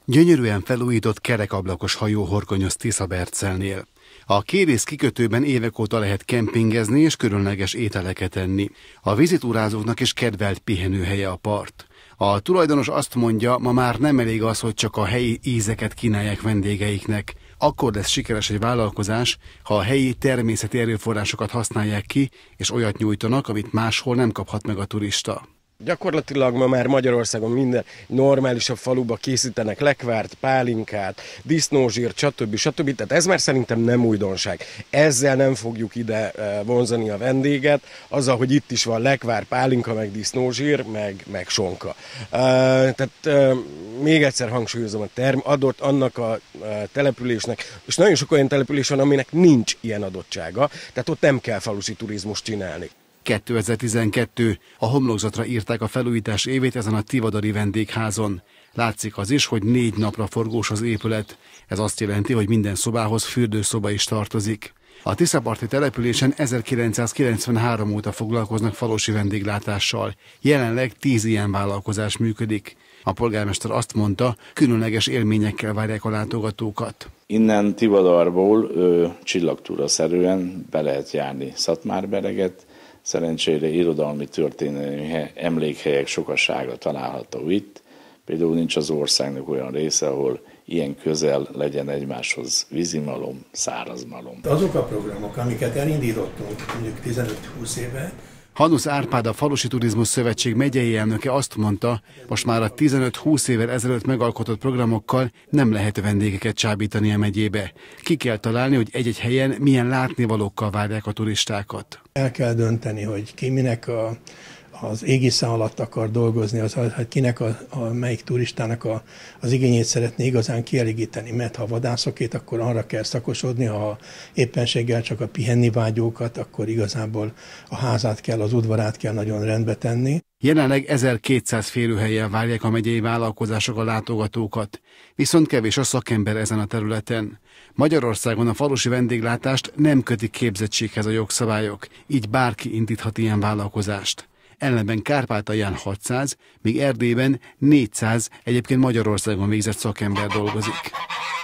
Gyönyörűen felújított kerekablakos hajó horgonyoz Tiszabercelnél. A Kérész kikötőben évek óta lehet kempingezni és különleges ételeket enni. A vizitúrázóknak is kedvelt pihenőhelye a part. A tulajdonos azt mondja, ma már nem elég az, hogy csak a helyi ízeket kínálják vendégeiknek. Akkor lesz sikeres egy vállalkozás, ha a helyi természeti erőforrásokat használják ki, és olyat nyújtanak, amit máshol nem kaphat meg a turista. Gyakorlatilag ma már Magyarországon minden normálisabb faluba készítenek lekvárt, pálinkát, disznózsírt, stb. Tehát ez már szerintem nem újdonság. Ezzel nem fogjuk ide vonzani a vendéget, azzal, hogy itt is van lekvár, pálinka, meg disznózsír, meg sonka. Tehát még egyszer hangsúlyozom, adott annak a településnek, és nagyon sok olyan település van, aminek nincs ilyen adottsága, tehát ott nem kell falusi turizmust csinálni. 2012. A homlokzatra írták a felújítás évét ezen a tivadari vendégházon. Látszik az is, hogy 4 napra forgós az épület. Ez azt jelenti, hogy minden szobához fürdőszoba is tartozik. A tiszaparti településen 1993 óta foglalkoznak falusi vendéglátással. Jelenleg 10 ilyen vállalkozás működik. A polgármester azt mondta, különleges élményekkel várják a látogatókat. Innen Tivadarból csillagtúra-szerűen be lehet járni Szatmárbereget. Szerencsére irodalmi történelmi emlékhelyek sokasága található itt. Például nincs az országnak olyan része, ahol ilyen közel legyen egymáshoz vízimalom, szárazmalom. Azok a programok, amiket elindítottunk mondjuk 15-20 éve, Hanusz Árpád, a Falusi Turizmus Szövetség megyei elnöke azt mondta, most már a 15-20 évvel ezelőtt megalkotott programokkal nem lehet vendégeket csábítani a megyébe. Ki kell találni, hogy egy-egy helyen milyen látnivalókkal várják a turistákat. El kell dönteni, hogy ki minek az égisze alatt akar dolgozni, hogy kinek melyik turistának az igényét szeretné igazán kielégíteni, mert ha vadászokét, akkor arra kell szakosodni, ha éppenséggel csak a pihenni vágyókat, akkor igazából a házát kell, az udvarát kell nagyon rendbe tenni. Jelenleg 1200 férőhelyen várják a megyei vállalkozások a látogatókat, viszont kevés a szakember ezen a területen. Magyarországon a falusi vendéglátást nem kötik képzettséghez a jogszabályok, így bárki indíthat ilyen vállalkozást. Ellenben Kárpátalján 600, míg Erdélyben 400 egyébként Magyarországon végzett szakember dolgozik.